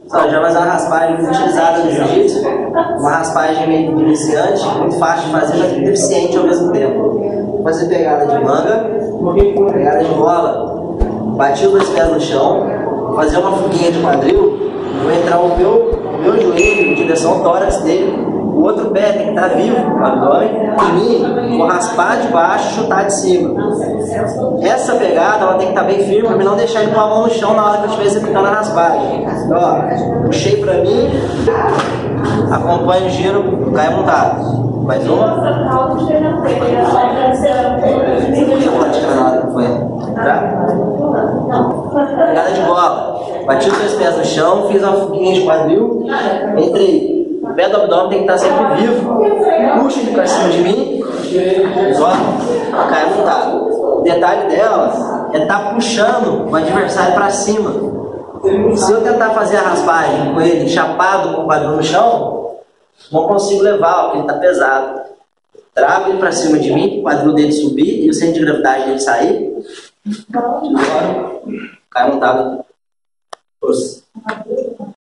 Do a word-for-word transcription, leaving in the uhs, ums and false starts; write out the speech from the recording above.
Só, já vai usar uma raspagem muito utilizada no jiu-jitsu, uma raspagem meio de iniciante, muito fácil de fazer, mas muito eficiente ao mesmo tempo. Vou fazer pegada de manga, pegada de bola, bati os dois pés no chão, vou fazer uma fuguinha de quadril, vou entrar o meu, meu joelho em direção ao tórax dele, o outro pé tem que estar vivo no abdômen, em mim, vou raspar de baixo e chutar de cima. Essa pegada ela tem que estar bem firme para não deixar ele com a mão no chão na hora que eu estiver executando a raspagem. Então, ó, puxei para mim, acompanho o giro, cai montado. Mais uma. Tá? Pegada de bola. Bati os dois pés no chão, fiz uma fuguinha de quadril, entrei. O pé do abdômen tem que estar sempre vivo. Puxa ele para cima de mim, ó, cai montado. O detalhe dela é estar puxando o adversário para cima. Se eu tentar fazer a raspagem com ele chapado com o quadril no chão, não consigo levar, porque ele está pesado. Trago ele para cima de mim, o quadril dele subir e o centro de gravidade dele sair. Agora, cai montado. Força.